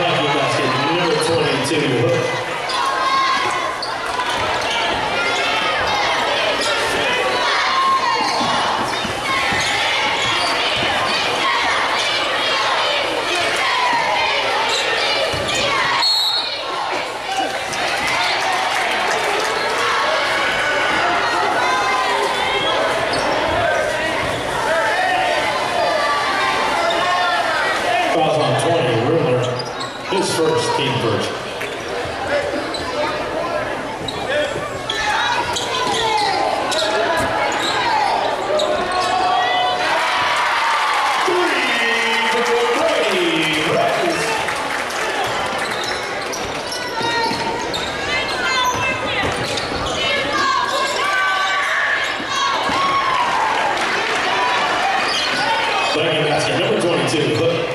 Thank you, basket number 22. Fouls on 20, Ruler, his first, team first. Second basket, number 22, Hook.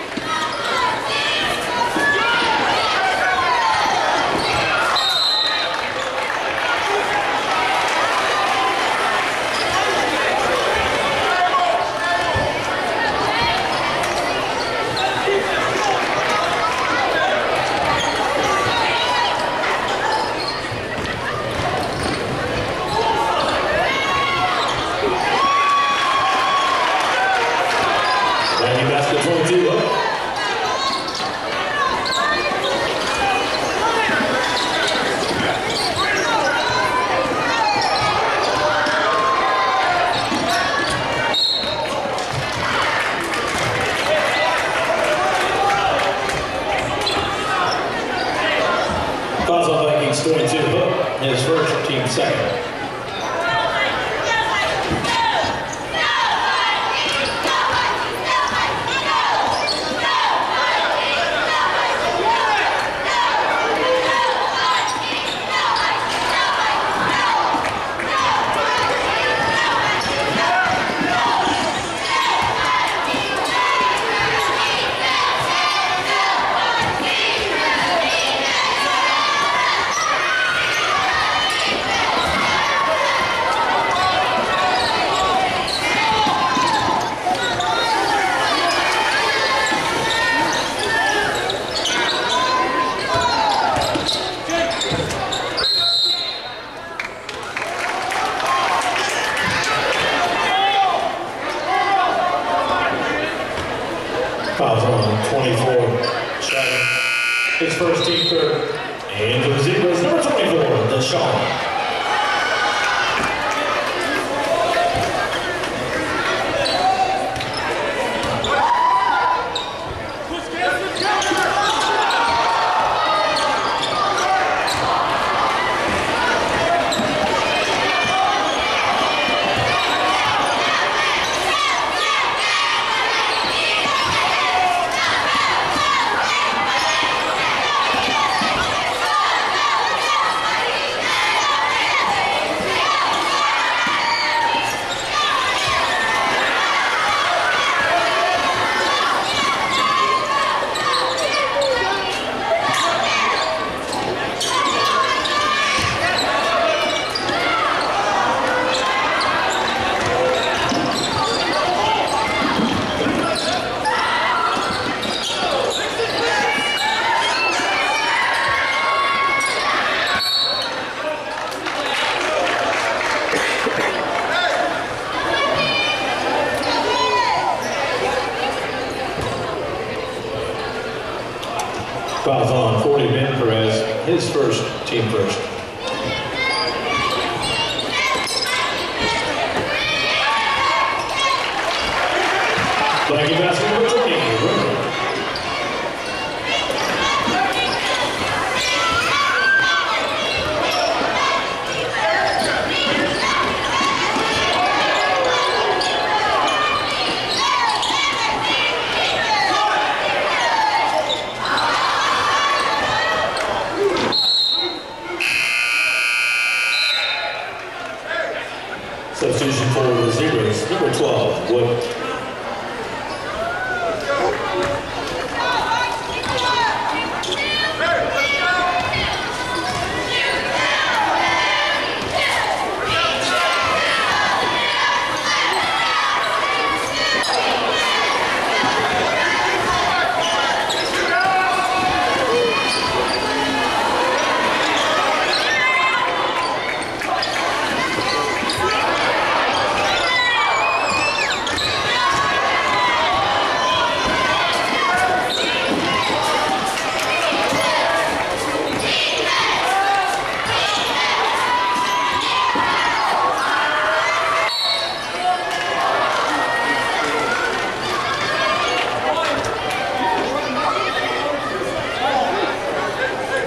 Basket 22 up. Fouls on Vikings 22 up. His first, team second. Fouls on 24, Shine. His first, team third. And for the Zebras, number 24, Deshaun. Fouls on 40, Ben Perez, his first, team first. Flagging basket number 20, Ruler.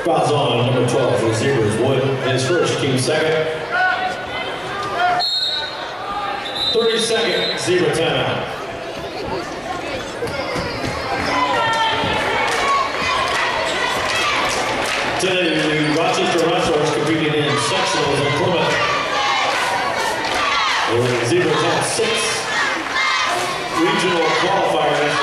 Fouls on number 12 for the Zebras. Wood, his first, team second. 30-second Zebra timeout. Today, the Rochester Wrestlers competing in sectionals in Plymouth. The Zebras have 6 regional qualifiers,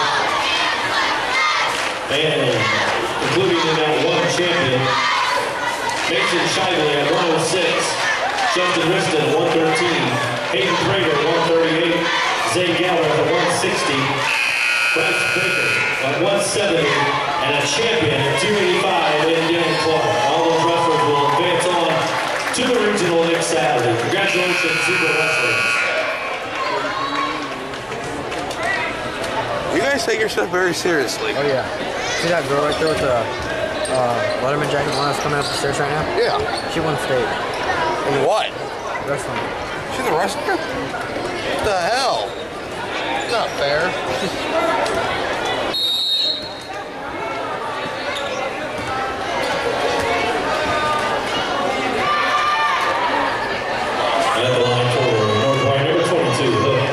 and including in that one champion, Mason Shively at 106, Justin Riston at 113, Hayden Prater at 138, Zay Geller at 160, Bryce Baker at 170, and a champion at 285 in Dan Clark. All those wrestlers will advance on to the regional next Saturday. Congratulations, Zebra Wrestlers. You guys take your stuff very seriously. Oh yeah. See that girl right there with the Letterman jacket, one that's coming up the stairs right now? Yeah. She won state. And what? Wrestling. She's a wrestler? What the hell? It's not fair. At the line for North Point, number 22, Hook.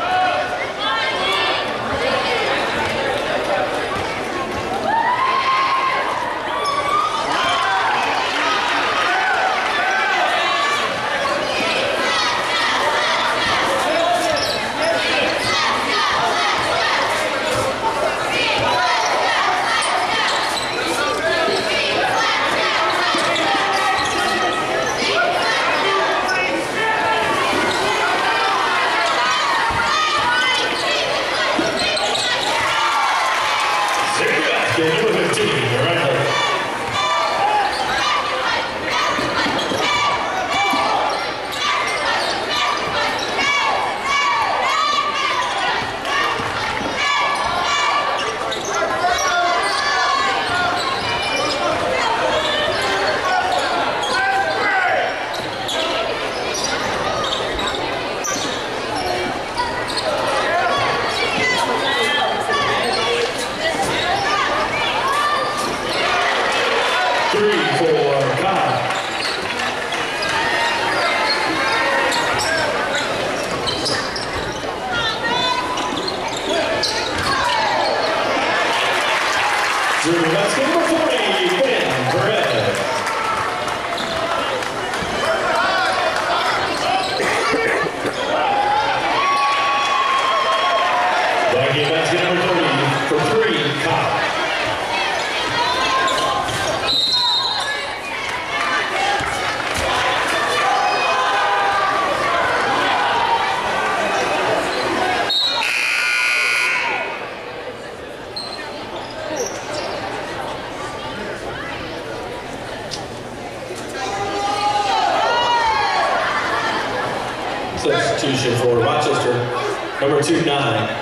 Substitution for Rochester, number 29.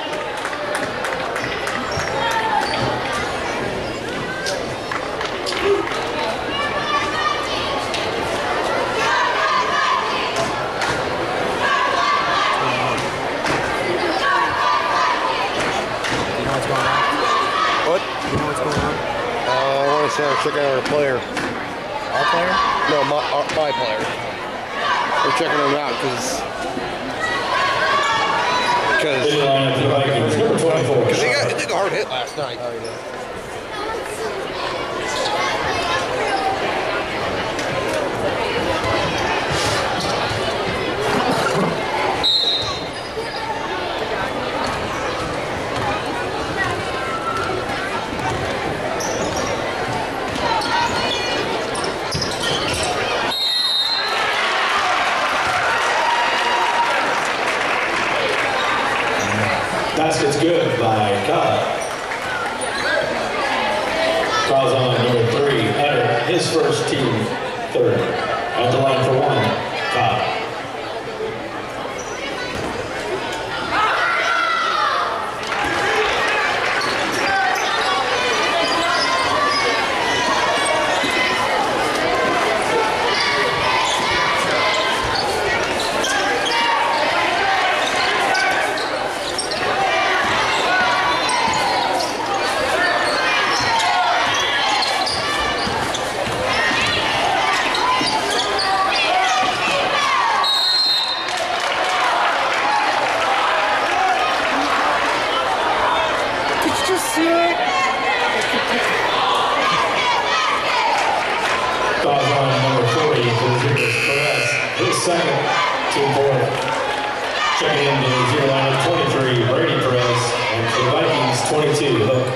Check out our player. Our player? No, my player. We're checking him out because he took a hard hit last night. Oh, he did. Basket's good by Cobb. Fouls on number 3, Eder, his first, team third. At the line for 1, Cobb. second, team fourth. Checking in to the 0 line of 23, Brady Perez, and for the Vikings, 22, Hook.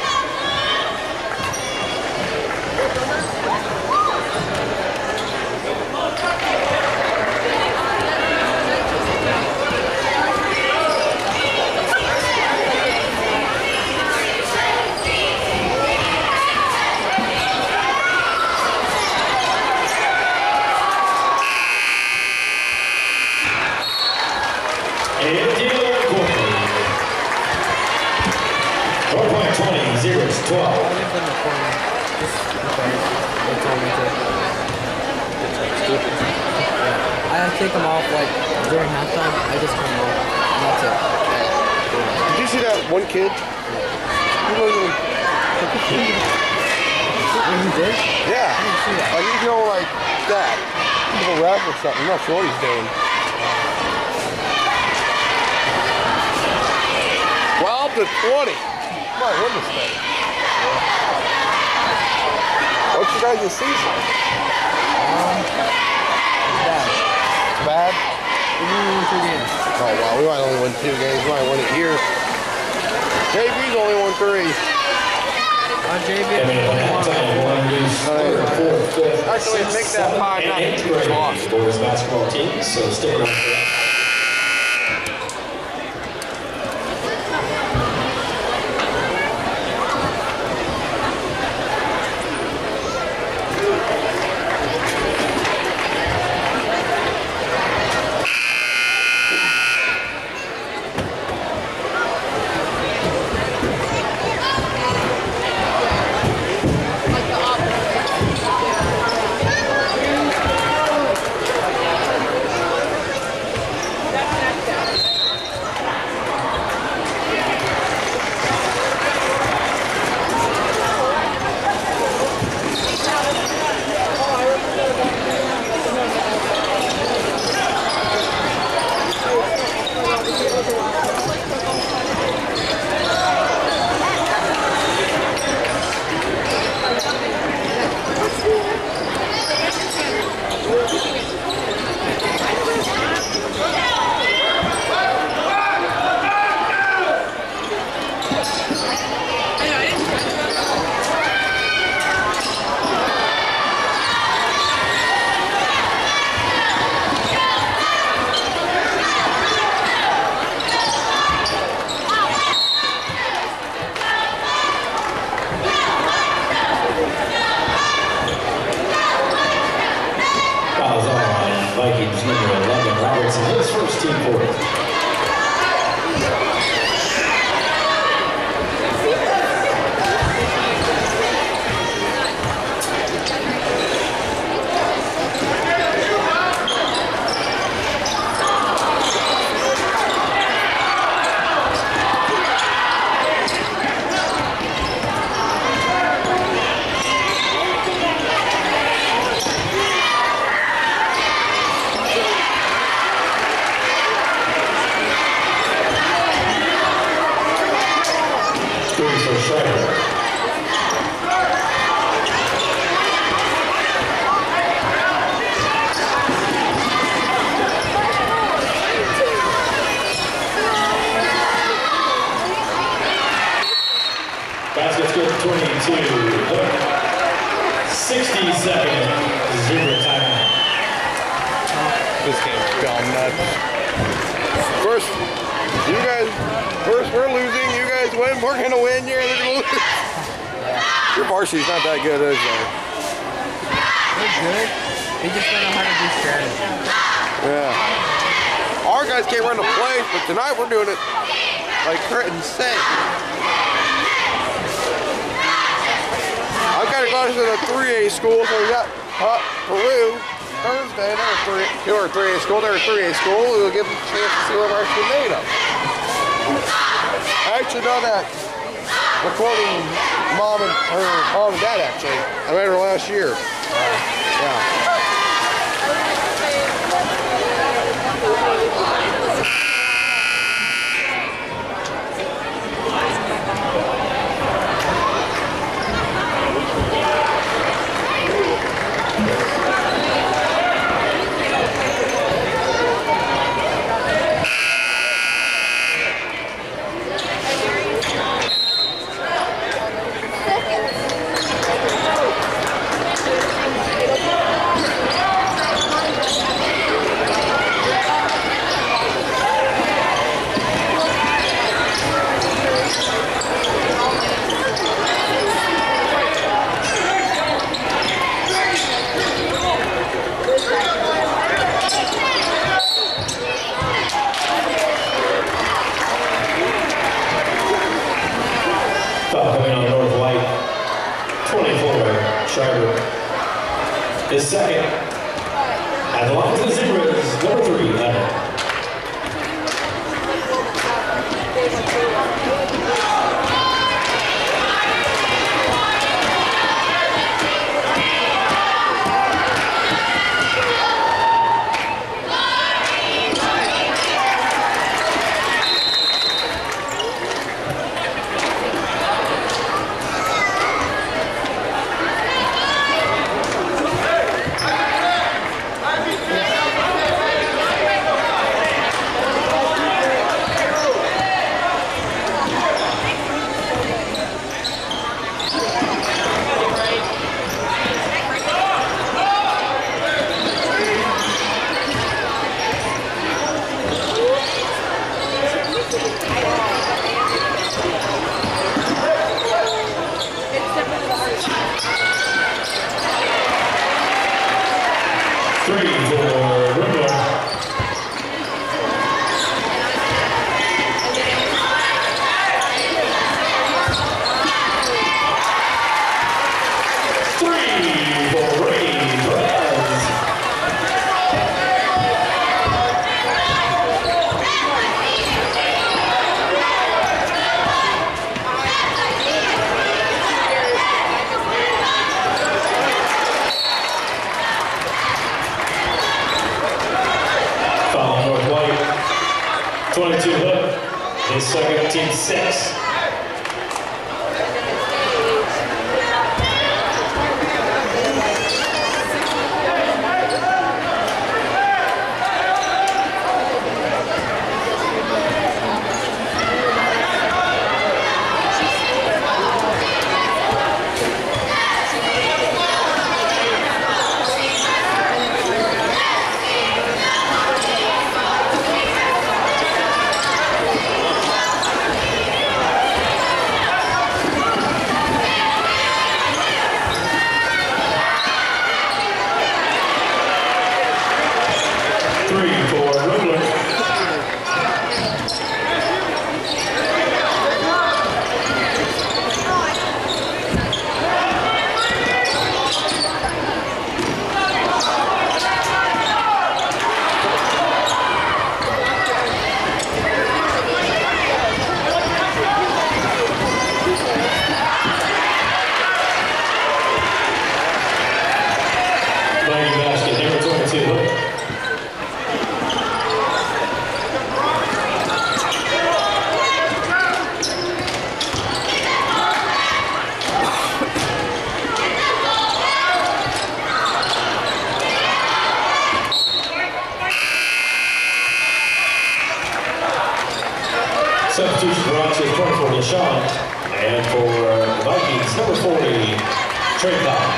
Take them off like during halftime. I just turn them off. And that's it. Did you see that one kid? He wasn't even... He did? Yeah. I didn't see that. Like he's going like that. He's a rap or something. I'm not sure what he's doing. 12 to 20. My goodness, man. What's your guys' season? Bad? We only won 2 games. Oh, wow. We might only win 2 games. We might win it here. JB's only won 3. JB Actually, make that 5-9. Lost. Boys basketball team, so stick around for that. Vikings number 11, Robertson, his first team fourth. Basket's good 22. 60-second zero timeout. This game's gone nuts. First, we're losing. You guys win. We're gonna win. You're gonna lose. Your varsity's not that good, is it? They're good. They just don't know how to do strategy. Yeah. Our guys can't run the plays, but tonight we're doing it like insane. I've got to go to the 3A school, so we got Peru Thursday. They're 3A school. They're a 3A school. We'll give them a chance to see what we're actually made of. I actually done that recording mom and dad actually. I met her last year. Yeah. His second. At the line to the Zebras, number 3, Leonard. His second, team 6. Substitution for Rochester, 24, LaShawn. And for the Vikings, number 40, Trey Cobb.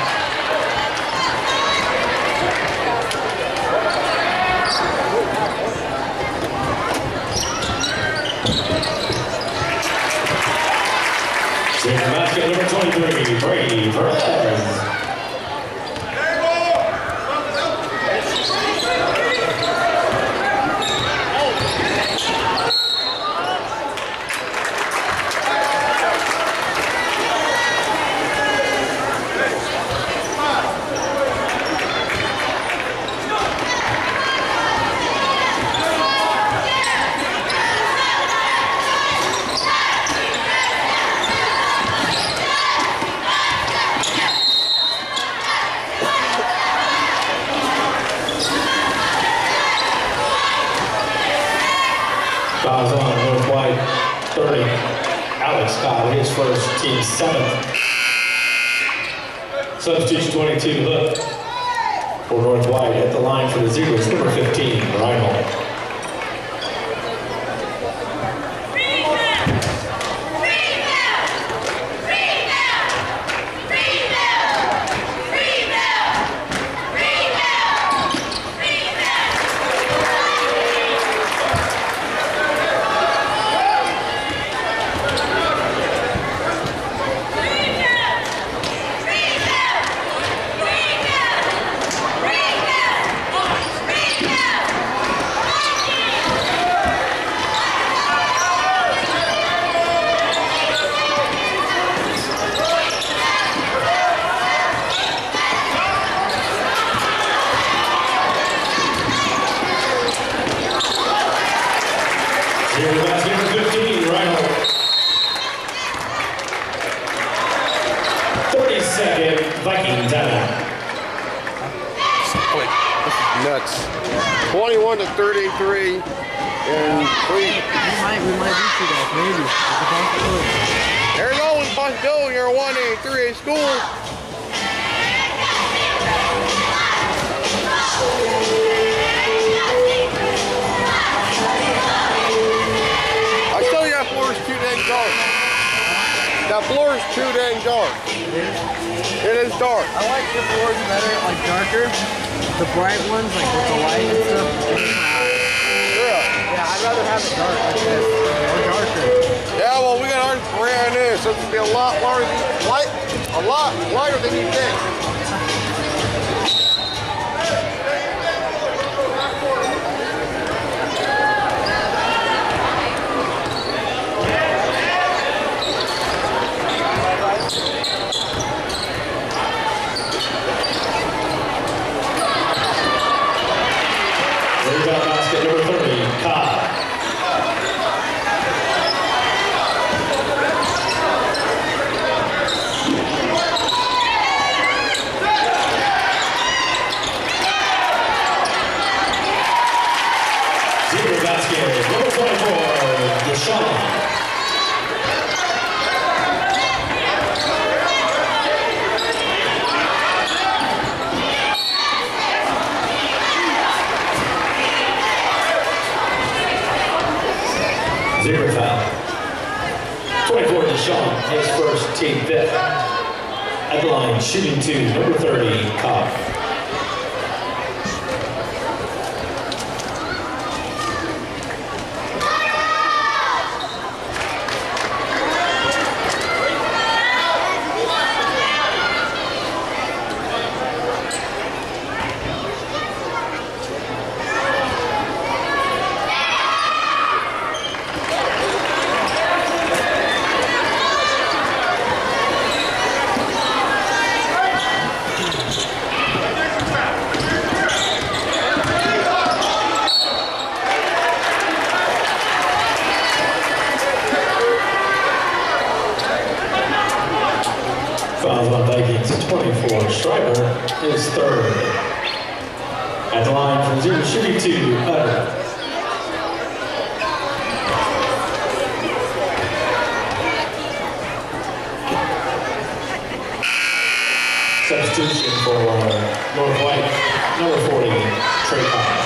Senior basket, number 23, Brady Perez. Fouls on North White, 30. Alex Cobb, his first, team 7th. Substitution 22, Hook for North White at the line for the Zebras, number 15, Reinhold. 10-second Viking timeout. Wait, this is nuts. 21 to 33. And we might beat you guys, maybe. It's a possibility. There's always a possibility you're a 1A, 3A school. I tell you that floor is too dang dark. That floor is too dang dark. It is dark. I like the floors better, like darker. The bright ones, like with the light and stuff. Yeah, I'd rather have it dark like this, or darker. Yeah, well, we got ours brand new, so it's gonna be a lot lighter than you think. Rebound basket number 30, Cobb. Zero basket number 24, Deshaun. Zero foul. 24 Deshaun, his first, team fifth. At the line, shooting 2, number 30, Cobb. Fouls on Vikings, 24. Schreiber is third. At the line from zero, shooting 2, Utter. Substitution for North White, number 40, Trey Cobb.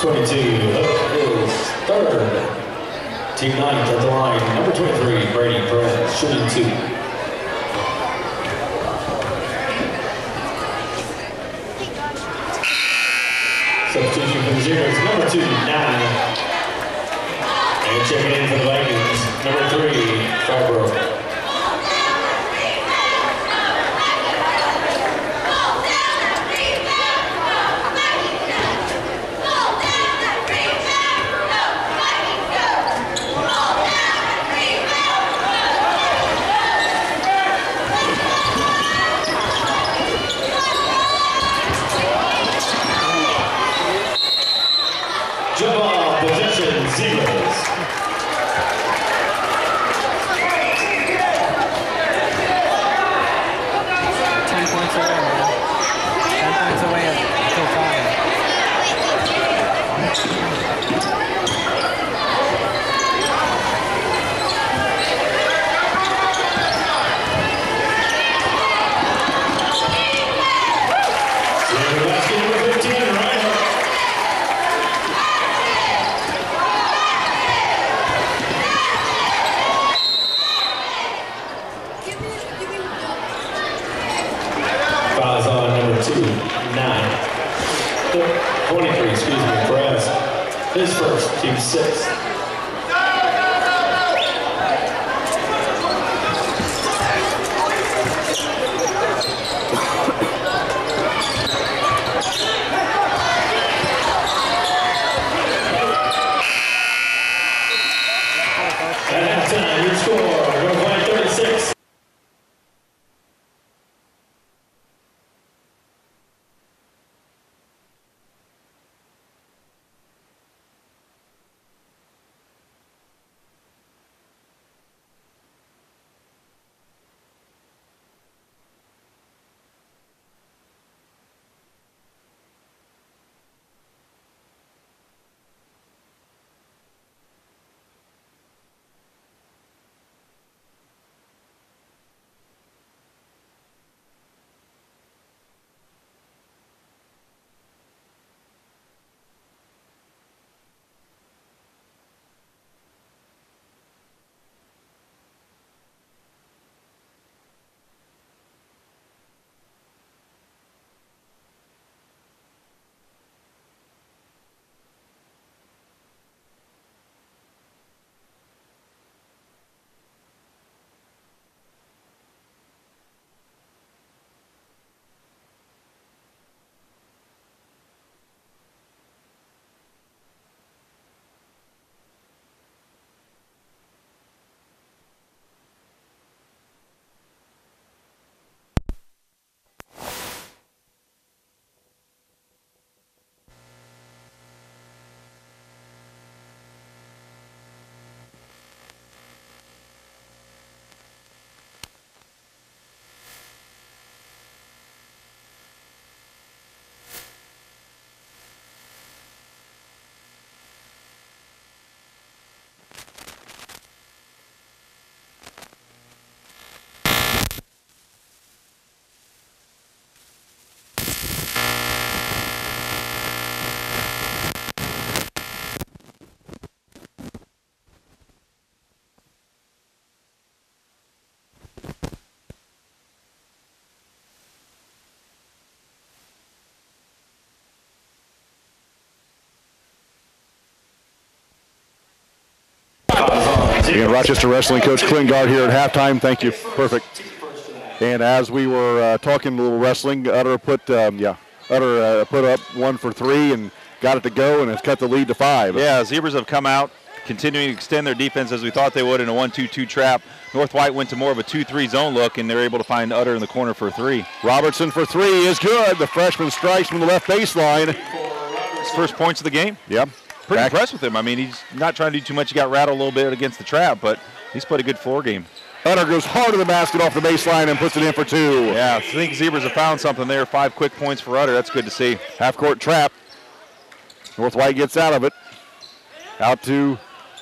22, Hook is third. Team 9th at the line, number 23, Brady Perez, shooting 2. Substitution for the Zebras, number 2, 9. And checking in for the Vikings, number 3, Farborough. His first, team 6. At halftime, your score, Northwide 36. Again, Rochester Wrestling coach Klingard here at halftime. Thank you. Perfect. And as we were talking a little wrestling, Utter put up 1 for 3 and got it to go, and has cut the lead to 5. Yeah, Zebras have come out, continuing to extend their defense as we thought they would in a 1-2-2 trap. North White went to more of a 2-3 zone look, and they're able to find Utter in the corner for 3. Robertson for 3 is good. The freshman strikes from the left baseline. His first points of the game. Yep. Pretty impressed with him. I mean, he's not trying to do too much. He got rattled a little bit against the trap, but he's played a good floor game. Utter goes hard to the basket off the baseline and puts it in for 2. Yeah, I think Zebras have found something there. 5 quick points for Utter. That's good to see. Half-court trap. North White gets out of it. Out to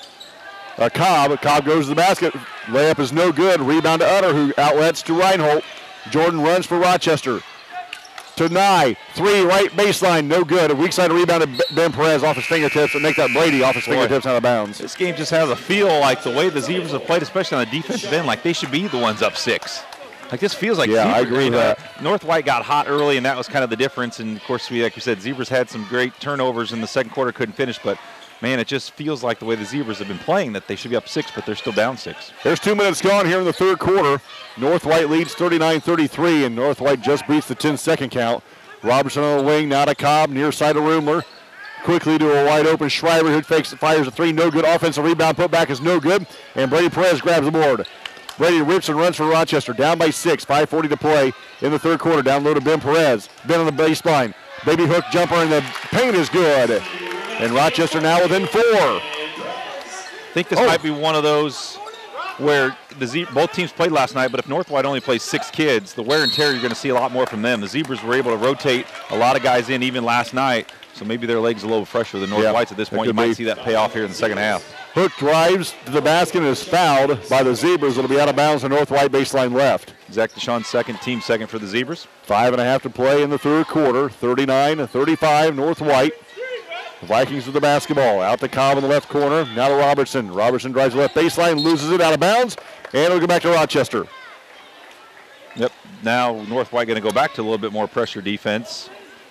Cobb. Cobb goes to the basket. Layup is no good. Rebound to Utter, who outlets to Reinhold. Jordan runs for Rochester. to Nye. 3, right baseline, no good. A weak side rebound to Ben Perez off his fingertips and make that Brady off his fingertips out of bounds. This game just has a feel like the way the Zebras have played, especially on the defensive end, like they should be the ones up 6. Like this feels like yeah, Zebras, I agree with that. North White got hot early, and that was kind of the difference. And of course, like we said, Zebras had some great turnovers in the second quarter, couldn't finish. But man, it just feels like the way the Zebras have been playing that they should be up 6, but they're still down 6. There's 2 minutes gone here in the third quarter. North White leads 39-33, and North White just beats the 10-second count. Robertson on the wing, now to Cobb, near side of Rumler. Quickly to a wide open Schreiber, who fakes it, fires a 3, no good. Offensive rebound, put back is no good, and Brady Perez grabs the board. Brady rips and runs for Rochester, down by 6, 5:40 to play in the third quarter. Down low to Ben Perez. Ben on the baseline. Baby hook jumper in the paint is good. And Rochester now within 4. I think this might be one of those where both teams played last night, but if North White only plays 6 kids, the wear and tear, you're going to see a lot more from them. The Zebras were able to rotate a lot of guys in even last night, so maybe their legs are a little fresher than North White's at this point. You might see that pay off here in the second half. Hook drives to the basket and is fouled by the Zebras. It'll be out of bounds on North White baseline left. Zach Deshawn second, team second for the Zebras. 5.5 to play in the third quarter. 39-35 North White. The Vikings with the basketball. Out to Cobb in the left corner. Now to Robertson. Robertson drives the left baseline, loses it out of bounds, and it'll go back to Rochester. Yep. Now North White going to go back to a little bit more pressure defense.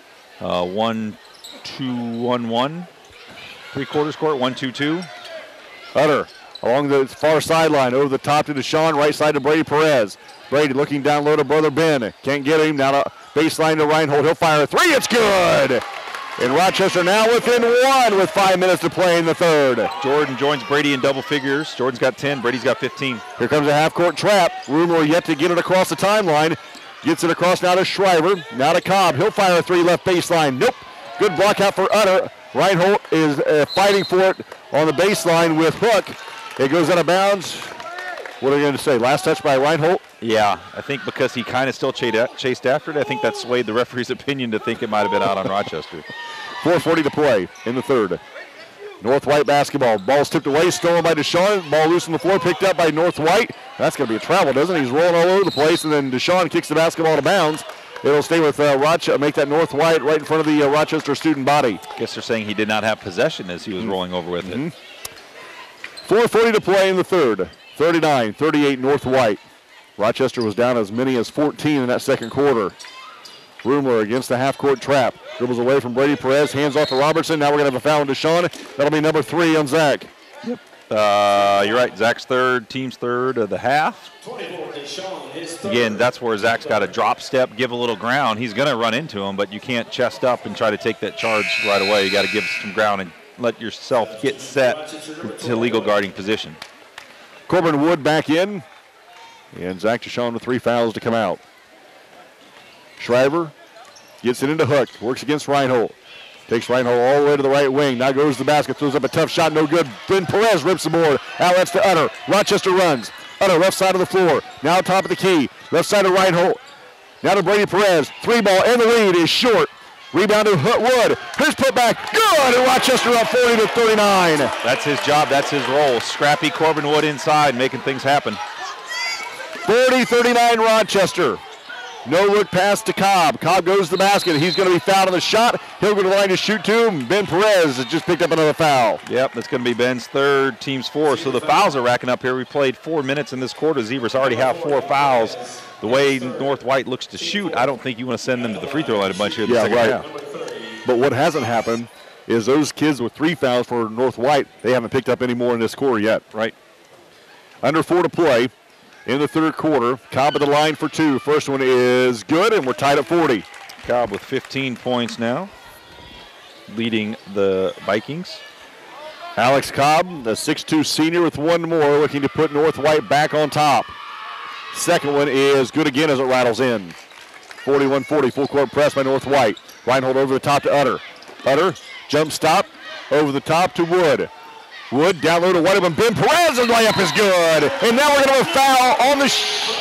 1-2-1-1. 3/4 court. 1-2-2. Utter along the far sideline, over the top to Deshawn, right side to Brady Perez. Brady looking down low to brother Ben. Can't get him. Now to baseline to Reinhold. He'll fire a 3. It's good. And Rochester now within 1 with 5 minutes to play in the third. Jordan joins Brady in double figures. Jordan's got 10. Brady's got 15. Here comes a half-court trap. Rumor yet to get it across the timeline. Gets it across now to Schreiber. Now to Cobb. He'll fire a 3 left baseline. Nope. Good block out for Utter. Reinhold is fighting for it on the baseline with Hook. It goes out of bounds. What are you going to say? Last touch by Reinhold? Yeah, I think because he kind of still chased after it, I think that swayed the referee's opinion to think it might have been out on Rochester. 4:40 to play in the third. North White basketball. Ball's tipped away, stolen by Deshawn. Ball loose on the floor, picked up by North White. That's going to be a travel, doesn't it? He's rolling all over the place, and then Deshawn kicks the basketball out of bounds. It'll stay with Rochester, make that North White right in front of the Rochester student body. I guess they're saying he did not have possession as he was rolling over with it. 4:40 to play in the third. 39-38 North White. Rochester was down as many as 14 in that second quarter. Rumler against the half-court trap. Dribbles away from Brady Perez, hands off to Robertson. Now we're going to have a foul on Deshawn. That'll be number 3 on Zach. Yep. You're right. Zach's third, team's third of the half. Again, that's where Zach's got to drop step, give a little ground. He's going to run into him, but you can't chest up and try to take that charge right away. You got to give some ground and let yourself get set to legal guarding position. Corbin Wood back in. And Zach Deshawn with 3 fouls to come out. Schreiber gets it into Hook. Works against Reinhold. Takes Reinhold all the way to the right wing. Now goes to the basket. Throws up a tough shot. No good. Ben Perez rips the board. Outlets to Utter. Rochester runs. Utter left side of the floor. Now top of the key. Left side of Reinhold. Now to Brady Perez. 3-ball and the lead is short. Rebound to Wood. Here's put back. Good. And Rochester up 40-39. That's his job. That's his role. Scrappy Corbin Wood inside, making things happen. 40-39 Rochester. No look pass to Cobb. Cobb goes to the basket. He's going to be fouled on the shot. He'll go to the line to shoot 2. Ben Perez has just picked up another foul. Yep, that's going to be Ben's third, team's 4. So the fouls are racking up here. We played 4 minutes in this quarter. Zebras already have 4 fouls. The way North White looks to shoot, I don't think you want to send them to the free throw line a bunch here in the second half. But what hasn't happened is those kids with 3 fouls for North White, they haven't picked up any more in this quarter yet. Right. Under 4 to play in the third quarter. Cobb at the line for 2. First one is good, and we're tied at 40. Cobb with 15 points now, leading the Vikings. Alex Cobb, the 6'2 senior with 1 more, looking to put North White back on top. Second one is good again as it rattles in. 41-40, full court press by North White. Reinhold over the top to Utter. Utter, jump stop, over the top to Wood. Wood down low to White, and Ben Perez's layup is good. And now we're going to have a foul on the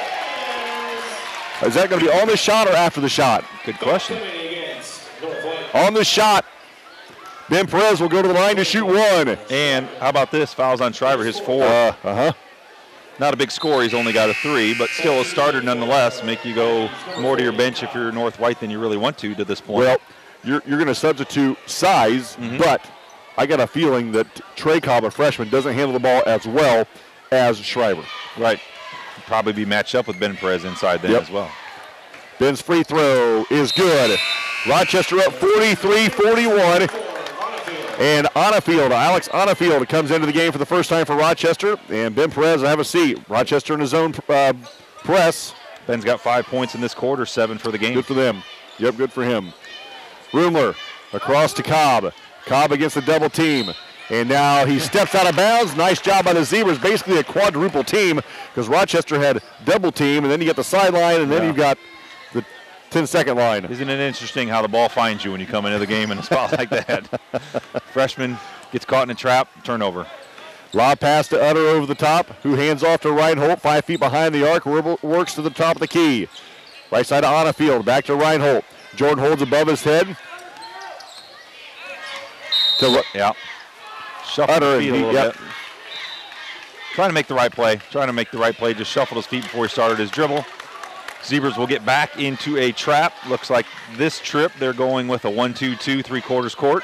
Is that going to be on the shot or after the shot? Good question. On the shot. Ben Perez will go to the line to shoot 1. And how about this? Fouls on Schreiber, his 4. Not a big score. He's only got a 3, but still a starter nonetheless. Make you go more to your bench if you're North White than you really want to this point. Well, you're going to substitute size, but I got a feeling that Trey Cobb, a freshman, doesn't handle the ball as well as Shriver. Right. Probably be matched up with Ben Perez inside then as well. Ben's free throw is good. Rochester up 43-41. And Alex Onafield comes into the game for the first time for Rochester. And Ben Perez, have a seat. Rochester in his own press. Ben's got 5 points in this quarter, 7 for the game. Good for them. Yep, good for him. Rumler across to Cobb. Cobb against the double team. And now he steps out of bounds. Nice job by the Zebras. Basically a quadruple team because Rochester had double team, and then you get the sideline, and then you've got the 10-second line. Isn't it interesting how the ball finds you when you come into the game in a spot like that? Freshman gets caught in a trap, turnover. Lob pass to Utter over the top, who hands off to Reinhold, 5 feet behind the arc, works to the top of the key. Right side to Onafield, back to Reinhold. Jordan holds above his head. Shuffle his feet a little bit. Trying to make the right play. Just shuffled his feet before he started his dribble. Zebras will get back into a trap. Looks like this trip they're going with a 1-2-2, 3/4 court.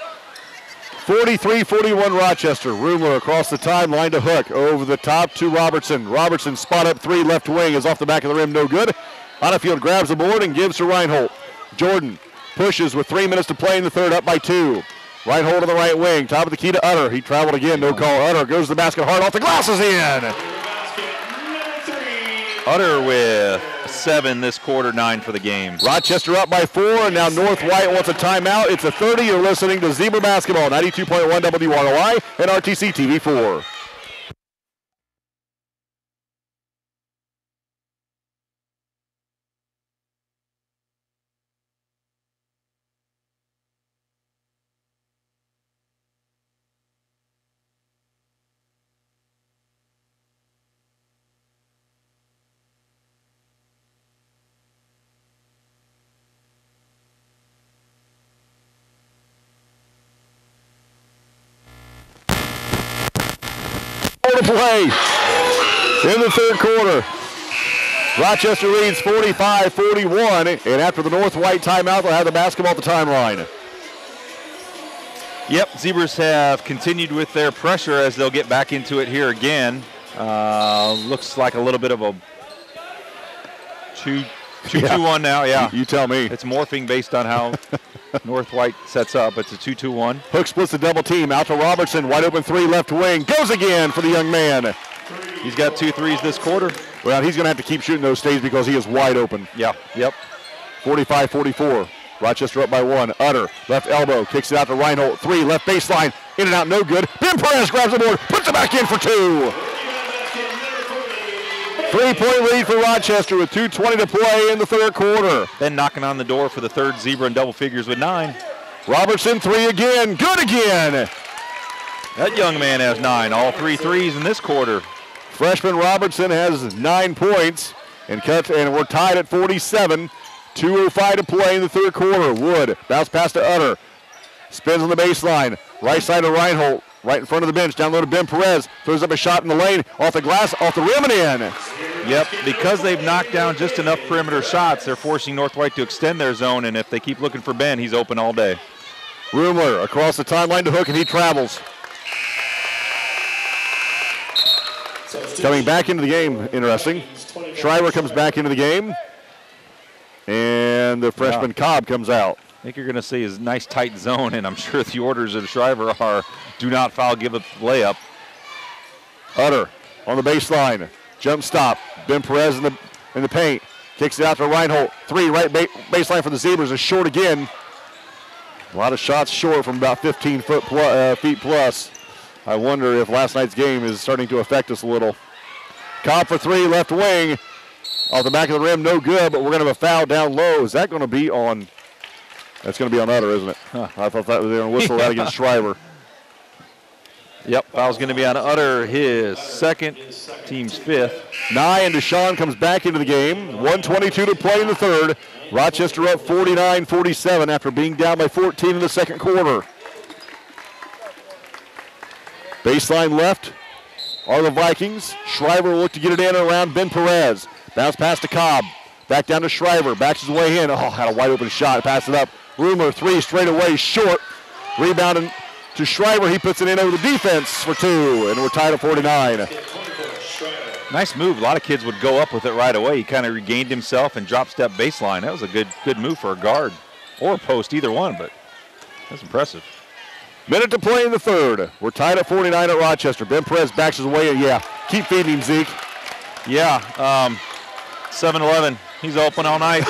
43-41 Rochester. Rumler across the timeline to Hook. Over the top to Robertson. Robertson spot up 3, left wing is off the back of the rim, no good. Onafield grabs the board and gives to Reinhold. Jordan pushes with 3 minutes to play in the third, up by 2. Reinhold on the right wing, top of the key to Utter. He traveled again, no call. Utter goes to the basket hard off the glass, is in. Utter with 7 this quarter, 9 for the game. Rochester up by 4, and now North White wants a timeout. It's a 30. You're listening to Zebra Basketball, 92.1 WROI and RTC TV4. To play in the third quarter. Rochester leads 45-41, and after the North White timeout, they'll have the basketball at the timeline. Yep, Zebras have continued with their pressure as they'll get back into it here again. Looks like a little bit of a 2-2-1 now. Yeah, you tell me. It's morphing based on how North White sets up. It's a 2-2-1. Hook splits the double team out to Robertson. Wide open 3, left wing. Goes again for the young man. He's got 2 threes this quarter. Well, he's going to have to keep shooting those stays because he is wide open. Yeah. Yep. 45-44. Rochester up by 1. Utter, left elbow, kicks it out to Reinhold. 3, left baseline. In and out, no good. Ben Perez grabs the board, puts it back in for 2. 3-point lead for Rochester with 2:20 to play in the third quarter. Then knocking on the door for the third Zebra in double figures with 9. Robertson 3 again, good again. That young man has 9, all 3 threes in this quarter. Freshman Robertson has 9 points and we're tied at 47. 2:05 to play in the third quarter. Wood, bounce pass to Utter. Spins on the baseline, right side to Reinhold. Right in front of the bench, down low to Ben Perez. Throws up a shot in the lane, off the glass, off the rim and in. Yep, because they've knocked down just enough perimeter shots, they're forcing North White to extend their zone, and if they keep looking for Ben, he's open all day. Rumler across the timeline to Hook, and he travels. Coming back into the game, interesting. Shriver comes back into the game, and the freshman Cobb comes out. I think you're going to see his nice tight zone, and I'm sure the orders of Shriver are do not foul, give a layup. Utter on the baseline, jump stop. Ben Perez in the paint, kicks it out to Reinhold. 3 right baseline for the Zebras is short again. A lot of shots short from about 15 feet plus. I wonder if last night's game is starting to affect us a little. Cobb for 3, left wing, off the back of the rim, no good. But we're going to have a foul down low. Is that going to be on? That's going to be on Utter, isn't it? I thought that was going to whistle that against Shriver. Yep, foul's going to be on Utter, his second, team's 5th. Nye and Deshaun comes back into the game. 1:22 to play in the third. Rochester up 49-47 after being down by 14 in the second quarter. Baseline left are the Vikings. Shriver will look to get it in and around Ben Perez. Bounce pass to Cobb. Back down to Shriver. Backs his way in. Oh, had a wide open shot. Pass it up. Rumer, three straight away, short. Rebounding to Shriver. He puts it in over the defense for two, and we're tied at 49. Nice move. A lot of kids would go up with it right away. He kind of regained himself and drop step baseline. That was a good move for a guard or a post, either one, but that's impressive. Minute to play in the third. We're tied at 49 at Rochester. Ben Perez backs his way in. Yeah, keep feeding him, Zeke. Yeah, 7-11. He's open all night.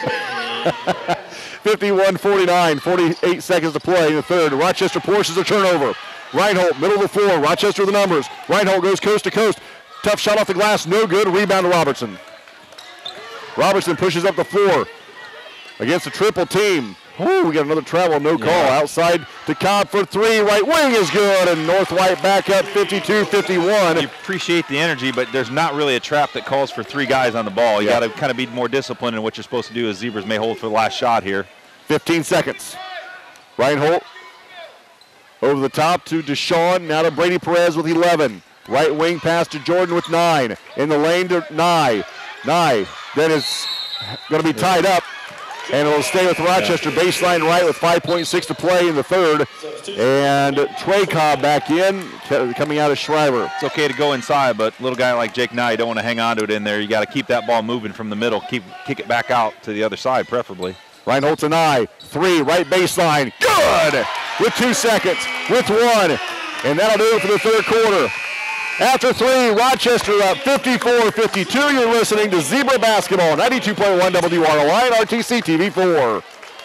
51-49, 48 seconds to play in the third. Rochester forces a turnover. Reinhold, middle of the floor. Rochester the numbers. Reinhold goes coast to coast. Tough shot off the glass, no good. Rebound to Robertson. Robertson pushes up the floor against a triple team. Ooh, we got another travel, no call. Outside to Cobb for three. Right wing is good, and North White back up 52-51. You appreciate the energy, but there's not really a trap that calls for three guys on the ball. You got to kind of be more disciplined in what you're supposed to do, as Zebras may hold for the last shot here. 15 seconds. Reinhold over the top to Deshaun. Now to Brady Perez with 11. Right wing pass to Jordan with 9. In the lane to Nye. Nye then is going to be tied up. And it'll stay with Rochester baseline right with 5.6 to play in the third. And Trey Cobb back in, coming out of Shriver. It's okay to go inside, but little guy like Jake Nye, you don't want to hang on to it in there. You got to keep that ball moving from the middle. Kick it back out to the other side, preferably. Reinhold to Nye. Three, right baseline. Good! With 2 seconds, with one. And that'll do it for the third quarter. After three, Rochester up 54-52. You're listening to Zebra Basketball, 92.1 WROI and RTC TV 4.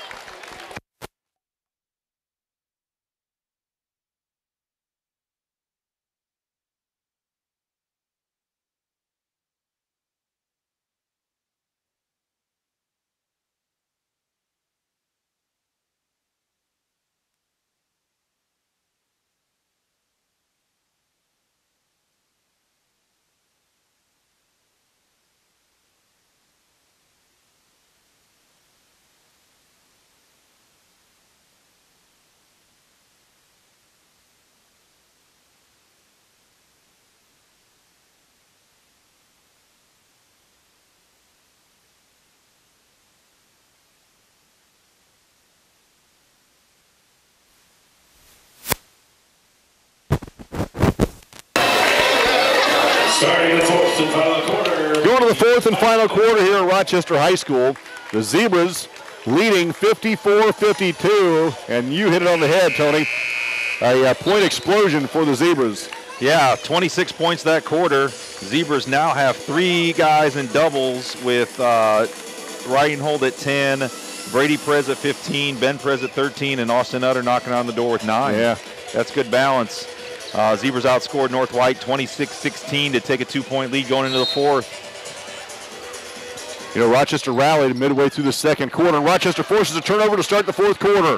Starting the fourth and final quarter. Going to the fourth and final quarter here at Rochester High School. The Zebras leading 54-52, and you hit it on the head, Tony. A point explosion for the Zebras. Yeah, 26 points that quarter. Zebras now have three guys in doubles with Reinhold at 10, Brady Perez at 15, Ben Perez at 13, and Austin Utter knocking on the door with 9. Yeah. That's good balance. Zebras outscored North White 26-16 to take a 2-point lead going into the fourth. You know, Rochester rallied midway through the second quarter, and Rochester forces a turnover to start the fourth quarter.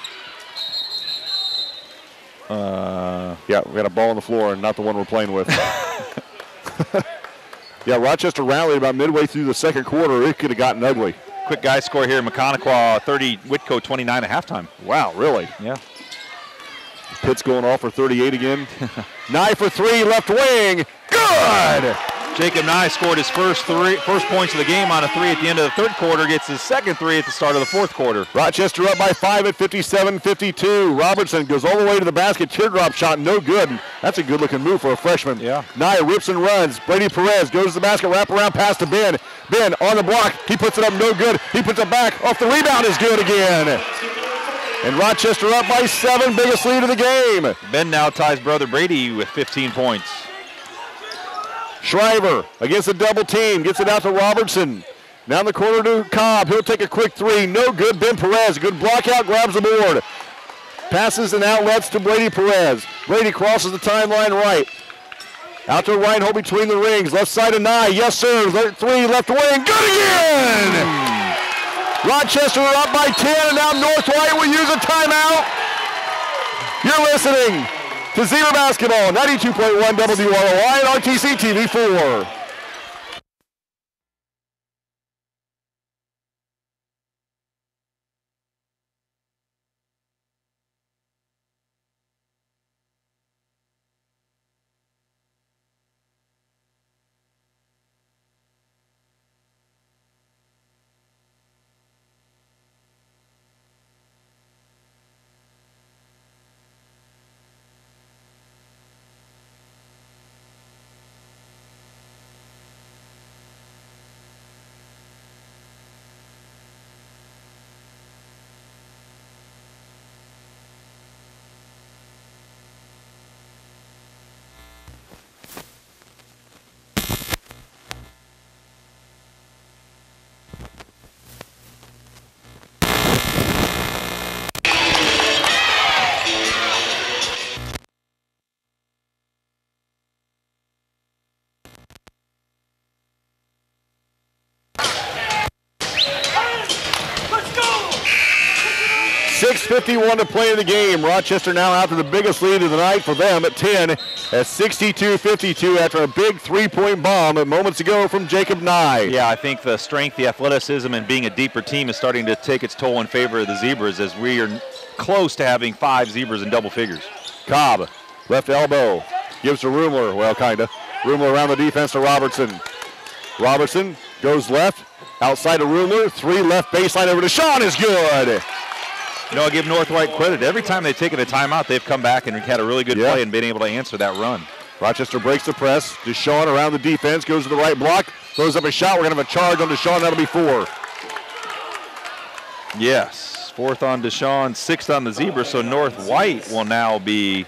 Yeah, we got a ball on the floor and not the one we're playing with. Yeah, Rochester rallied about midway through the second quarter. It could have gotten ugly. Quick guy score here. McConaughey 30, Whitco 29 at halftime. Wow, really? Yeah. Pitt's going off for 38 again. Nye for three, left wing. Good! Jacob Nye scored his first points of the game on a three at the end of the third quarter, gets his second three at the start of the fourth quarter. Rochester up by 5 at 57-52. Robertson goes all the way to the basket. Teardrop shot, no good. That's a good-looking move for a freshman. Yeah. Nye rips and runs. Brady Perez goes to the basket, wraparound pass to Ben. Ben on the block. He puts it up, no good. He puts it back. Off the rebound is good again. And Rochester up by 7, biggest lead of the game. Ben now ties brother Brady with 15 points. Shriver against a double team, gets it out to Robertson. Down the corner to Cobb. He'll take a quick three. No good. Ben Perez, good block out, grabs the board. Passes and outlets to Brady Perez. Brady crosses the timeline right. Out to Reinhold between the rings. Left side of Nye. Yes, sir. Three left wing. Good again! Rochester up by 10, and now North White will use a timeout. You're listening to Zebra Basketball, 92.1 WROI and RTC TV 4. 6:51 to play in the game. Rochester now out to the biggest lead of the night for them at 10 at 62-52 after a big three-point bomb moments ago from Jacob Nye. Yeah, I think the strength, the athleticism, and being a deeper team is starting to take its toll in favor of the Zebras as we are close to having 5 Zebras in double figures. Cobb, left elbow, gives to Rumler. Well, kind of. Rumler around the defense to Robertson. Robertson goes left, outside of Rumler. 3 left baseline over to Deshaun is good. You know, I give North White credit. Every time they've taken a timeout, they've come back and had a really good play and been able to answer that run. Rochester breaks the press. Deshaun around the defense, goes to the right block, throws up a shot. We're going to have a charge on Deshaun. That'll be 4. Yes, 4th on Deshaun, 6th on the Zebra. So North White will now be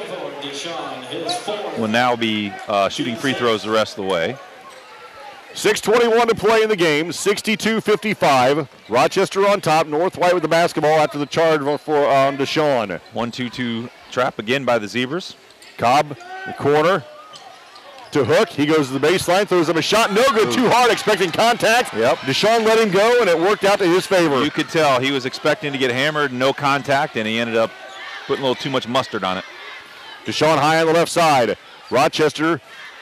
shooting free throws the rest of the way. 6:21 to play in the game, 62-55. Rochester on top, North White with the basketball after the charge on Deshaun. 1-2-2 trap again by the Zebras. Cobb, the corner to Hook. He goes to the baseline, throws up a shot. No good, too hard, expecting contact. Yep. Deshaun let him go, and it worked out to his favor. You could tell he was expecting to get hammered, no contact, and he ended up putting a little too much mustard on it. Deshaun high on the left side. Rochester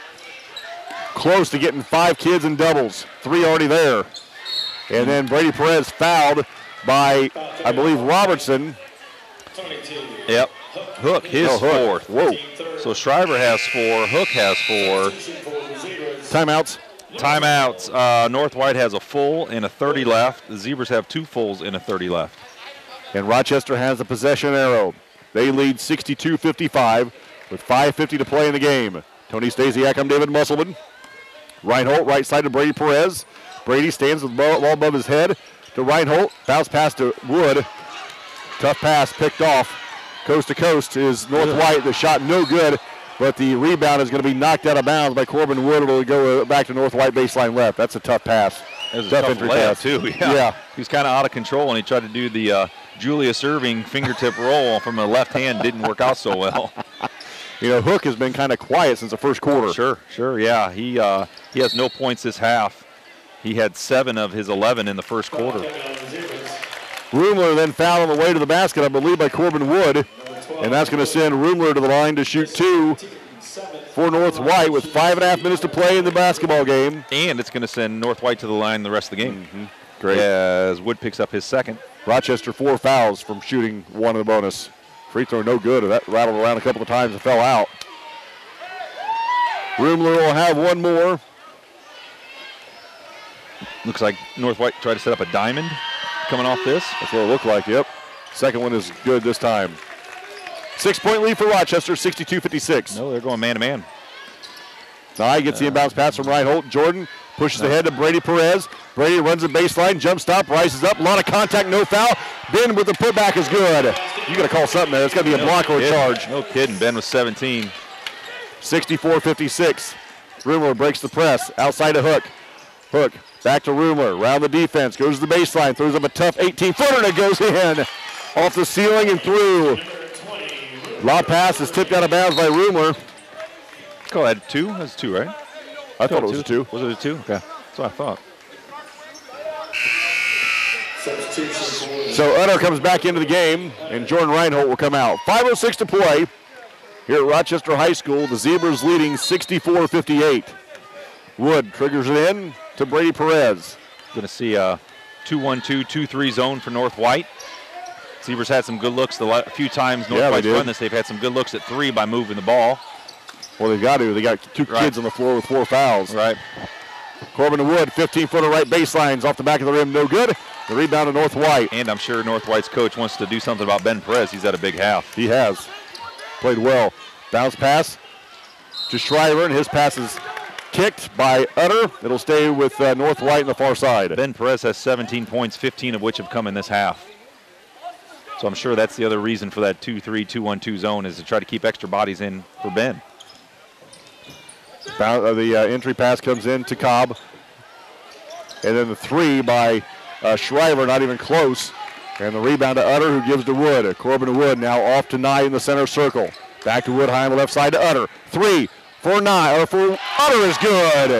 close to getting 5 kids in doubles. 3 already there. And then Brady Perez fouled by, I believe, Robertson. Yep. Hook, his 4th. Whoa. So Shriver has 4, Hook has 4. Timeouts. Timeouts. North White has a full and a 30 left. The Zebras have 2 fulls and a 30 left. And Rochester has the possession arrow. They lead 62-55 with 5:50 to play in the game. Tony Stasiak, I'm David Musselman. Reinhold, right side to Brady Perez. Brady stands with the ball above his head to Reinhold. Bounce pass to Wood. Tough pass picked off. Coast to coast is North White. The shot no good, but the rebound is going to be knocked out of bounds by Corbin Wood. It'll go back to North White baseline left. That's a tough pass. It was a tough entry layup pass. too. Yeah. He was kind of out of control when he tried to do the Julius Erving fingertip roll from the left hand. Didn't work out so well. You know, Hook has been kind of quiet since the first quarter. Sure, yeah. He has no points this half. He had 7 of his 11 in the first quarter. Rumler then fouled on the way to the basket, I believe, by Corbin Wood. And that's going to send Rumler to the line to shoot 2 for North White with 5.5 minutes to play in the basketball game. And it's going to send North White to the line the rest of the game. Great. As Wood picks up his 2nd. Rochester 4 fouls from shooting 1 in the bonus. Free throw no good. That rattled around a couple of times and fell out. Rumler will have 1 more. Looks like North White tried to set up a diamond coming off this. That's what it looked like, yep. Second one is good this time. 6-point lead for Rochester, 62-56. No, they're going man-to-man. Nye gets the inbounds pass from Reinhold. Jordan pushes ahead to Brady Perez. Brady runs the baseline, jump stop, rises up. A lot of contact, no foul. Ben with the putback is good. You got to call something there. It's got to be a block or a charge. No kidding. Ben was 17. 64-56. Rumler breaks the press. Outside to Hook. Hook back to Rumler. Around the defense. Goes to the baseline. Throws up a tough 18-footer and it goes in. Off the ceiling and through. Lob pass is tipped out of bounds by Rumler. Call that 2? That's 2, right? I thought it was a 2. Was it a 2? Okay. That's what I thought. So Utter comes back into the game, and Jordan Reinhold will come out. 5:06 to play here at Rochester High School. The Zebras leading 64-58. Wood triggers it in to Brady Perez. Going to see a 2-1-2, 2-3 zone for North White. Zebras had some good looks a few times North White's run this. They've had some good looks at 3 by moving the ball. Well, they've got to. They got 2 kids on the floor with 4 fouls. Right. Corbin Wood, 15-footer right baselines off the back of the rim, no good. The rebound to North White. And I'm sure North White's coach wants to do something about Ben Perez. He's had a big half. He has. Played well. Bounce pass to Shriver, and his pass is kicked by Utter. It'll stay with North White on the far side. Ben Perez has 17 points, 15 of which have come in this half. So I'm sure that's the other reason for that 2-3, 2-1-2 zone is to try to keep extra bodies in for Ben. The entry pass comes in to Cobb. And then the 3 by Shriver, not even close. And the rebound to Utter, who gives to Wood. Corbin Wood now off to Nye in the center circle. Back to Wood high on the left side to Utter. 3 for Nye, or for Utter is good.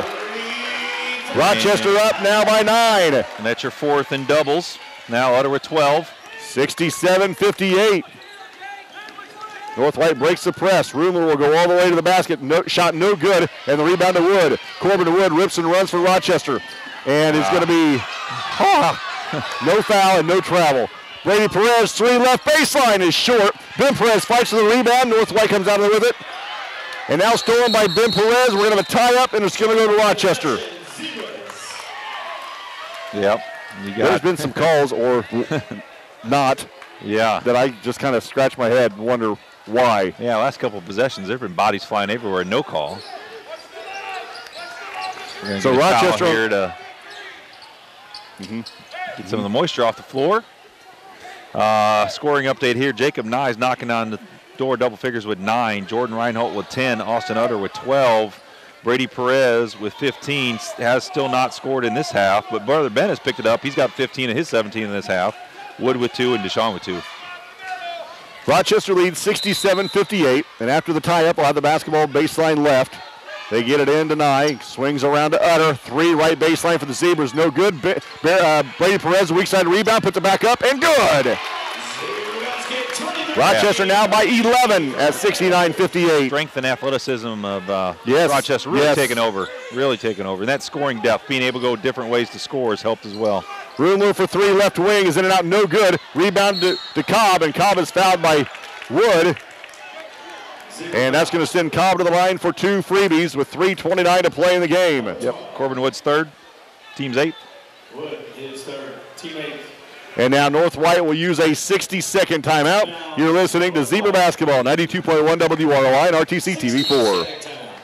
Rochester up now by 9. And that's your 4th in doubles. Now Utter with 12. 67-58. North White breaks the press. Rumler will go all the way to the basket. Shot no good, and the rebound to Wood. Corbin to Wood rips and runs for Rochester. And it's going to be no foul and no travel. Brady Perez, 3 left baseline is short. Ben Perez fights for the rebound. North White comes out of there with it. And now stolen by Ben Perez. We're going to have a tie-up, and it's going to go to Rochester. Yep. There's been some calls, or not, that I just kind of scratch my head and wonder why. Yeah, last couple of possessions, there have been bodies flying everywhere, no call. So Rochester here to get some of the moisture off the floor. Scoring update here, Jacob Nye's knocking on the door double figures with 9, Jordan Reinhold with 10, Austin Utter with 12. Brady Perez with 15 has still not scored in this half, but Brother Ben has picked it up. He's got 15 of his 17 in this half. Wood with 2 and Deshaun with 2. Rochester leads 67-58, and after the tie-up, we'll have the basketball baseline left. They get it in to Nye, swings around to Utter. 3 right baseline for the Zebras, no good. Brady Perez, weak side rebound, puts it back up, and good. Rochester now by 11 at 69-58. Strength and athleticism of Rochester really taking over. Really taking over. And that scoring depth, being able to go different ways to score has helped as well. Rumler for 3 left wing is in and out, no good. Rebound to Cobb, and Cobb is fouled by Wood. And that's going to send Cobb to the line for 2 freebies with 3:29 to play in the game. Yep, Corbin Wood's 3rd, team's 8th. Wood is 3rd, team 8th. And now North White will use a 60-second timeout. You're listening to Zebra Basketball, 92.1 WROI and RTC TV4.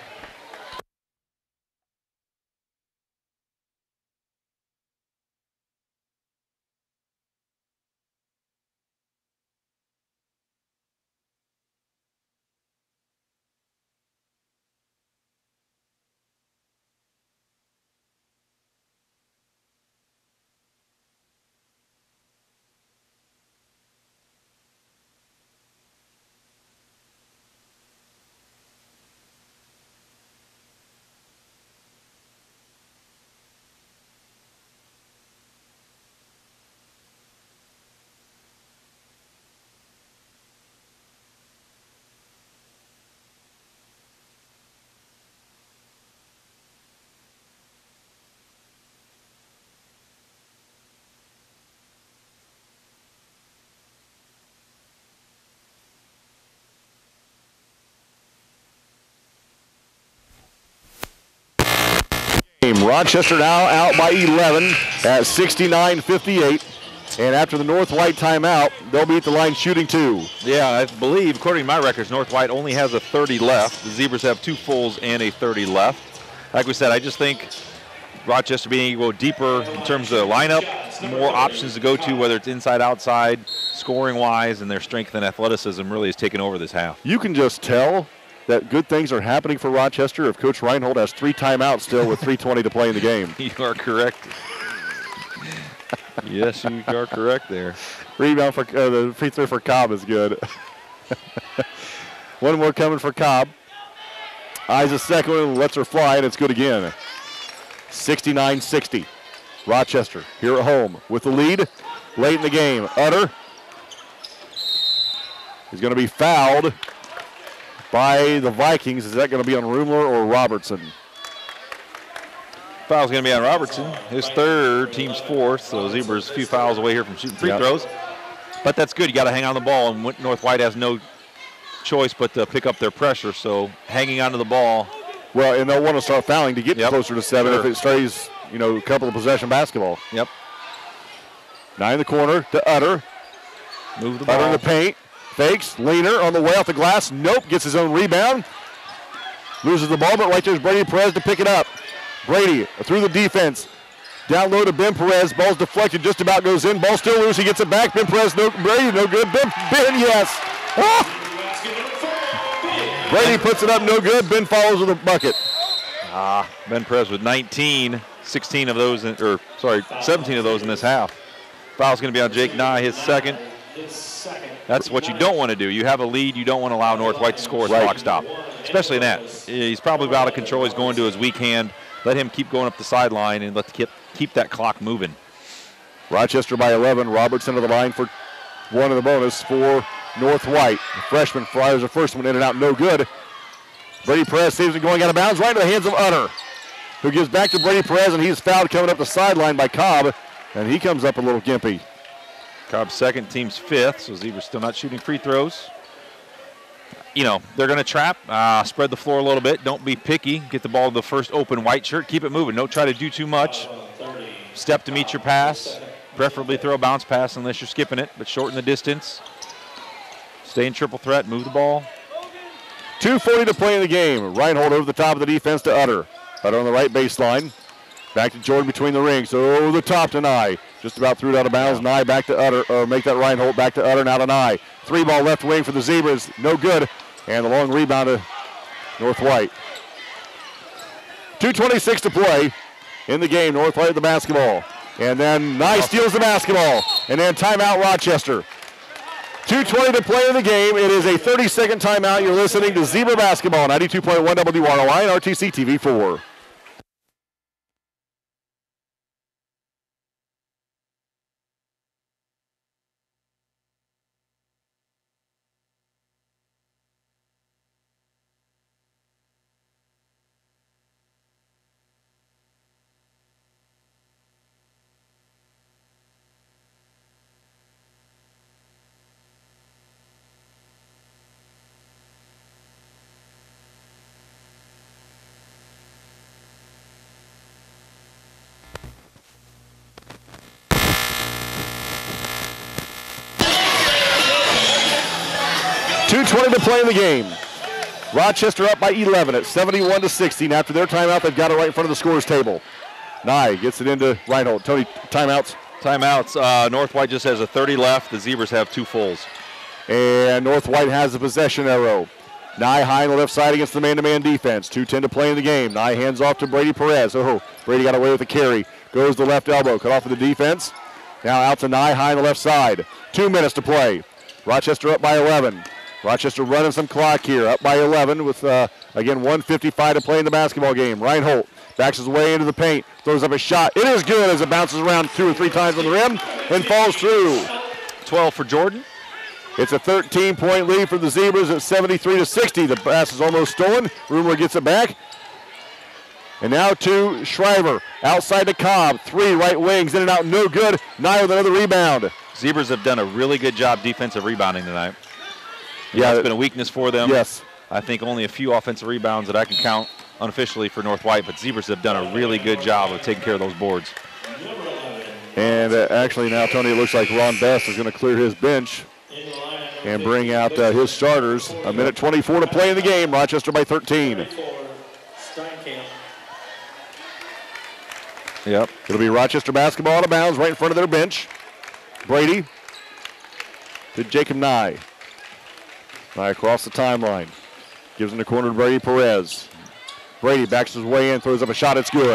Rochester now out by 11 at 69-58. And after the North White timeout, they'll be at the line shooting 2. Yeah, I believe, according to my records, North White only has a 30 left. The Zebras have 2 fulls and a 30 left. Like we said, I just think Rochester being able to go deeper in terms of the lineup, more options to go to, whether it's inside, outside, scoring-wise, and their strength and athleticism really has taken over this half. You can just tell that good things are happening for Rochester if Coach Reinhold has 3 timeouts still with 3:20 to play in the game. You are correct. Yes, you are correct there. Rebound for the free throw for Cobb is good. One more coming for Cobb. Eyes a second one, lets her fly, and it's good again. 69-60. Rochester here at home with the lead late in the game. Utter is going to be fouled by the Vikings. Is that going to be on Rumler or Robertson? Foul's going to be on Robertson. His 3rd, team's 4th, so Zebras a few fouls away here from shooting free throws. But that's good. You got to hang on the ball, and North White has no choice but to pick up their pressure, so hanging onto the ball. Well, and they'll want to start fouling to get closer to 7 if it stays, a couple of possession basketball. Yep. 9 in the corner to Utter. Move the ball. Utter in the paint. Fakes. Leaner on the way off the glass. Nope. Gets his own rebound. Loses the ball, but right there's Brady Perez to pick it up. Brady through the defense. Down low to Ben Perez. Ball's deflected. Just about goes in. Ball still loose. He gets it back. Ben Perez. No, Brady, no good. Ben, yes. Ah! Brady puts it up. No good. Ben follows with a bucket. Ben Perez with 19. 17 of those in this half. Foul's going to be on Jake Nye, his 2nd. That's what you don't want to do. You have a lead. You don't want to allow North White to score as clock stop, especially in that. He's probably out of control. He's going to his weak hand. Let him keep going up the sideline and keep that clock moving. Rochester by 11. Robertson to the line for one in the bonus for North White. The freshman fires the first one in and out, no good. Brady Perez saves it going out of bounds right into the hands of Utter, who gives back to Brady Perez, and he's fouled coming up the sideline by Cobb, and he comes up a little gimpy. Cobb's second, team's fifth, so Zebras still not shooting free throws. You know, they're going to trap, spread the floor a little bit. Don't be picky. Get the ball to the first open white shirt. Keep it moving. Don't try to do too much. Step to meet your pass. Preferably throw a bounce pass unless you're skipping it, but shorten the distance. Stay in triple threat. Move the ball. 2:40 to play in the game. Reinhold over the top of the defense to Utter. Utter on the right baseline. Back to Jordan between the rings. Over the top to Nye. Just about threw it out of bounds. Nye back to Utter, or make that Reinhold back to Utter, now to Nye. 3-ball left wing for the Zebras. No good. And the long rebound to North White. 2:26 to play in the game. North White with the basketball. And then Nye steals the basketball. And then timeout Rochester. 2:20 to play in the game. It is a 30-second timeout. You're listening to Zebra Basketball, 92.1 WROI and RTC TV4. To play in the game. Rochester up by 11 at 71-16. After their timeout, they've got it right in front of the scorer's table. Nye gets it into Reinhold. Tony, timeouts. Timeouts. North White just has a 30 left. The Zebras have 2 fulls. And North White has the possession arrow. Nye high on the left side against the man-to-man defense. 2:10 to play in the game. Nye hands off to Brady Perez. Oh, Brady got away with the carry. Goes the left elbow. Cut off of the defense. Now out to Nye high on the left side. 2 minutes to play. Rochester up by 11. Rochester running some clock here, up by 11 with, again, 1:55 to play in the basketball game. Reinhold backs his way into the paint, throws up a shot. It is good as it bounces around 2 or 3 times on the rim and falls through. 12 for Jordan. It's a 13-point lead for the Zebras at 73-60. The pass is almost stolen. Rumor gets it back. And now to Shriver, outside to Cobb. 3 right wings, in and out, no good. Nye with another rebound. Zebras have done a really good job defensive rebounding tonight. Yeah, it's been a weakness for them. Yes. I think only a few offensive rebounds that I can count unofficially for North White, but Zebras have done a really good job of taking care of those boards. And actually now, Tony, it looks like Ron Best is going to clear his bench and bring out his starters. 1:24 to play in the game. Rochester by 13. Yep. It'll be Rochester basketball out of bounds right in front of their bench. Brady to Jacob Nye. Nye across the timeline. Gives in the corner to Brady Perez. Brady backs his way in, throws up a shot. It's good.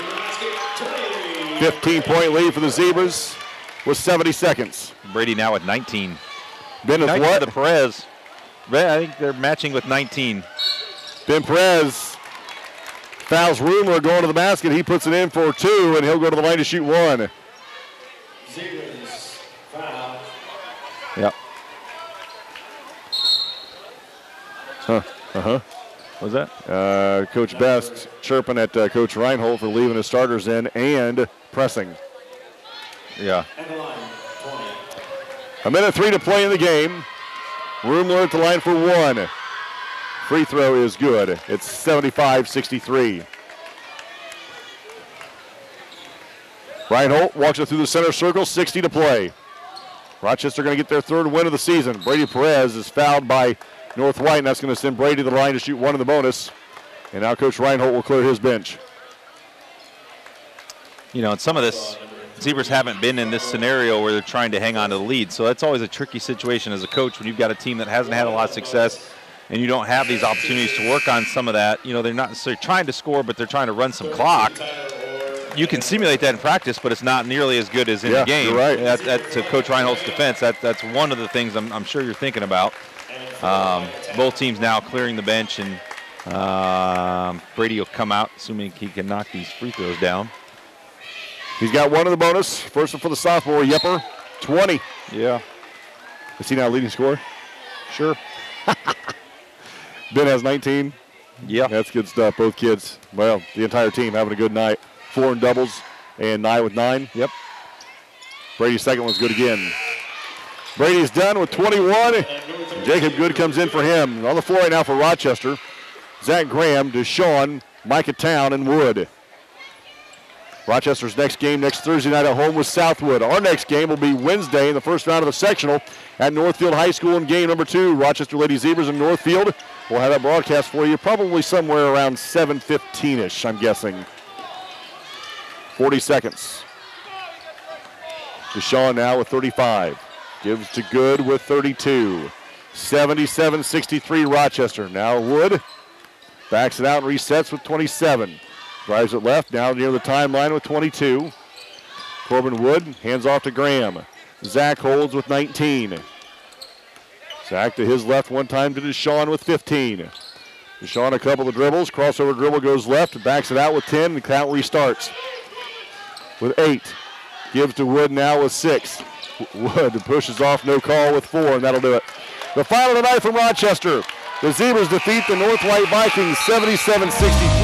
15-point lead for the Zebras with 70 seconds. Brady now at 19. Ben with what? The Perez. I think they're matching with 19. Ben Perez fouls Rumor going to the basket. He puts it in for 2, and he'll go to the line to shoot 1. Zebras foul. Yep. What's that? Coach Best chirping at Coach Reinhold for leaving his starters in and pressing. Yeah. 1:03 to play in the game. Rumler at the line for 1. Free throw is good. It's 75-63. Reinhold walks it through the center circle, 60 to play. Rochester going to get their 3rd win of the season. Brady Perez is fouled by North White, and that's going to send Brady to the line to shoot 1 in the bonus. And now Coach Reinhold will clear his bench. You know, and some of this, Zebras haven't been in this scenario where they're trying to hang on to the lead. So that's always a tricky situation as a coach when you've got a team that hasn't had a lot of success and you don't have these opportunities to work on some of that. You know, they're not necessarily trying to score, but they're trying to run some clock. You can simulate that in practice, but it's not nearly as good as in the game. You're right. To Coach Reinhold's defense, that's one of the things I'm sure you're thinking about. Both teams now clearing the bench, and Brady will come out, assuming he can knock these free throws down. He's got 1 in the bonus. First one for the sophomore, Yepper, 20. Yeah. Is he now leading scorer? Sure. Ben has 19. Yeah. That's good stuff. Both kids, well, the entire team having a good night. 4 in doubles and Nye with 9. Yep. Brady's second one's good again. Brady's done with 21. Jacob Good comes in for him. On the floor right now for Rochester, Zach Graham, Deshaun, Micah Town, and Wood. Rochester's next game next Thursday night at home with Southwood. Our next game will be Wednesday in the first round of the sectional at Northfield High School in game number 2. Rochester Lady Zebras in Northfield. We'll have that broadcast for you probably somewhere around 7:15-ish, I'm guessing. 40 seconds. Deshaun now with 35. Gives to Good with 32. 77-63 Rochester. Now Wood backs it out and resets with 27. Drives it left, now near the timeline with 22. Corbin Wood hands off to Graham. Zach holds with 19. Zach to his left one time to Deshaun with 15. Deshaun a couple of dribbles, crossover dribble goes left, backs it out with 10, and the count restarts. With 8. Gives to Wood now with 6. Wood pushes off, no call with 4, and that'll do it. The final tonight from Rochester. The Zebras defeat the North White Vikings 77-63.